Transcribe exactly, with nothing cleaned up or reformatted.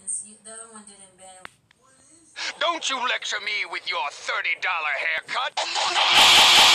bans. You, the other one didn't ban. Don't you lecture me with your thirty dollar haircut.